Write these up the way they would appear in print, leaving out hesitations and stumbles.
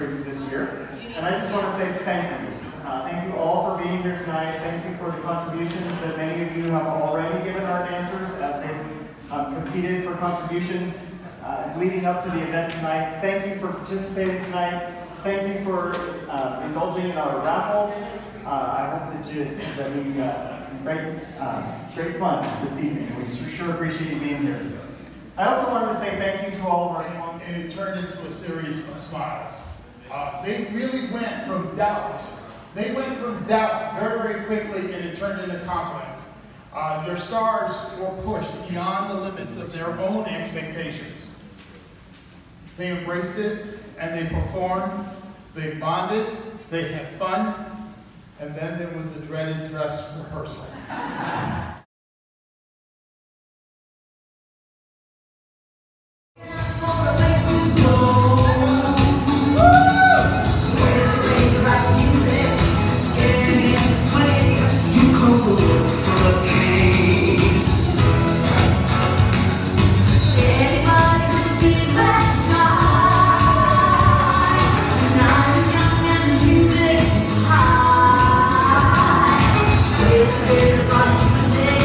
Freaks this year. And I just want to say thank you. Thank you all for being here tonight. Thank you for the contributions that many of you have already given our dancers as they've competed for contributions leading up to the event tonight. Thank you for participating tonight. Thank you for indulging in our raffle. I hope that we had some great fun this evening. We sure appreciate you being here. I also wanted to say thank you to all of our sponsors. And it turned into a series of smiles. They really went from doubt. They went from doubt very, very quickly, and it turned into confidence. Your stars were pushed beyond the limits of their own expectations. They embraced it, and they performed, they bonded, they had fun, and then there was the dreaded dress rehearsal. It's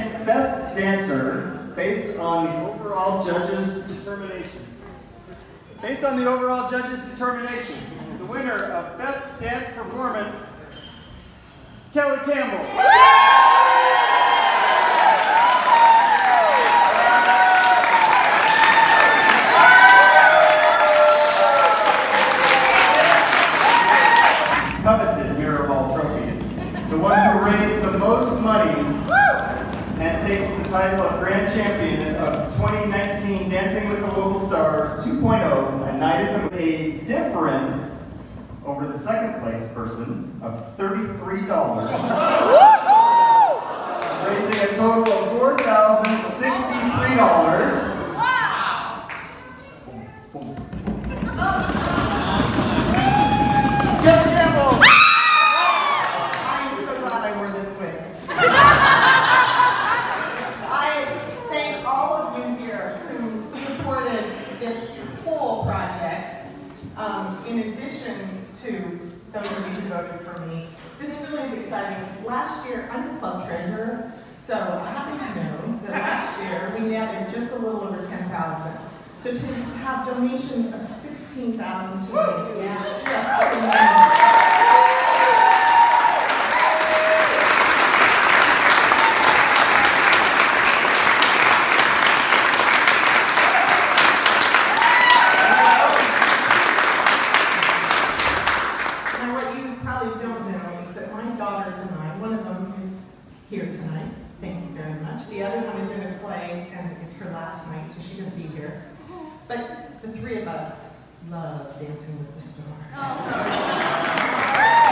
Best Dancer based on the overall judges' determination. Based on the overall judges' determination, the winner of Best Dance Performance, Kelly Campbell. Coveted Mirrorball Trophy. The one who raised the most money and takes the title of Grand Champion of 2019 Dancing with the Local Stars 2.0 and knighted them with a difference over the second place person of $33, raising a total of $4,063. In addition to those of you who voted for me, this really is exciting. Last year, I'm the club treasurer, so I happen to know that last year we gathered just a little over 10,000. So to have donations of 16,000 to me is just amazing. Here tonight. Thank you very much. The other one is in a play, and it's her last night, so she couldn't be here. But the three of us love Dancing with the Stars.